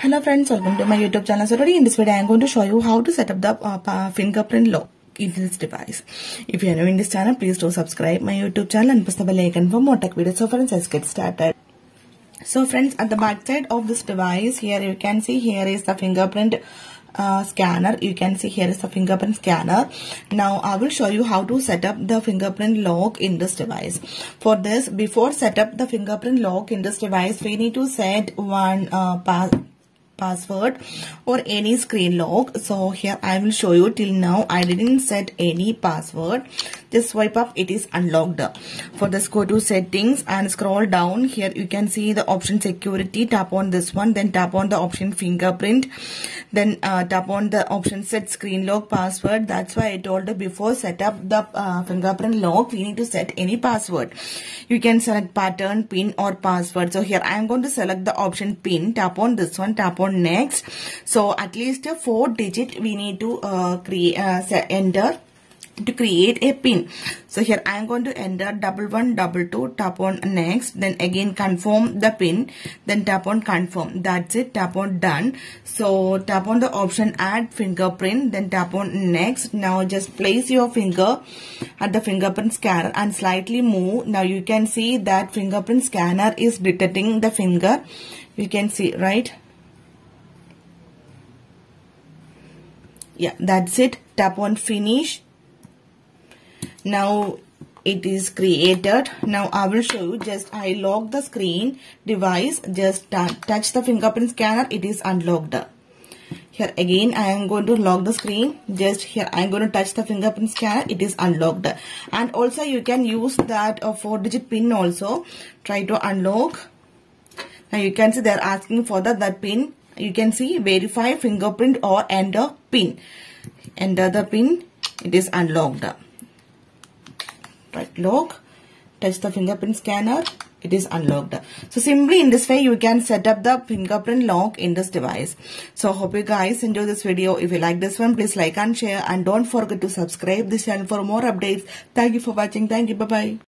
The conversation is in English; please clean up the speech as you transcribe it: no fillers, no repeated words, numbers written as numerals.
Hello friends, welcome to my YouTube channel. So today in this video I am going to show you how to set up the fingerprint lock in this device. If you are new in this channel, please do subscribe my YouTube channel and press the bell icon for more tech videos. So friends, let's get started. So friends, at the back side of this device, here you can see here is the fingerprint scanner. You can see here is the fingerprint scanner. Now I will show you how to set up the fingerprint lock in this device. For this, before set up the fingerprint lock in this device, we need to set one password or any screen lock. So here I will show you. Till now I didn't set any password. Just swipe up, it is unlocked. For this, go to settings and scroll down. Here you can see the option security. Tap on this one, then tap on the option fingerprint, then tap on the option set screen lock password. That's why I told you before set up the fingerprint lock, we need to set any password. You can select pattern, pin or password. So here I am going to select the option pin. Tap on this one, tap on next. So at least a 4-digit we need to enter to create a pin. So here I am going to enter 1122, tap on next, then again confirm the pin, then tap on confirm. That's it, tap on done. So tap on the option add fingerprint, then tap on next. Now just place your finger at the fingerprint scanner and slightly move. Now you can see that fingerprint scanner is detecting the finger. You can see, right? Yeah, that's it. Tap on finish. Now it is created. Now I will show you. Just I lock the screen device. Just touch the fingerprint scanner. It is unlocked. Here again I am going to lock the screen. Just here I am going to touch the fingerprint scanner. It is unlocked. And also you can use that 4-digit pin also. Try to unlock. Now you can see they are asking for that pin. You can see verify fingerprint or enter pin. Enter the pin. It is unlocked. Right, lock, touch the fingerprint scanner, it is unlocked. So simply in this way you can set up the fingerprint lock in this device. So hope you guys enjoy this video. If you like this one, please like and share, and don't forget to subscribe this channel for more updates. Thank you for watching. Thank you. Bye bye.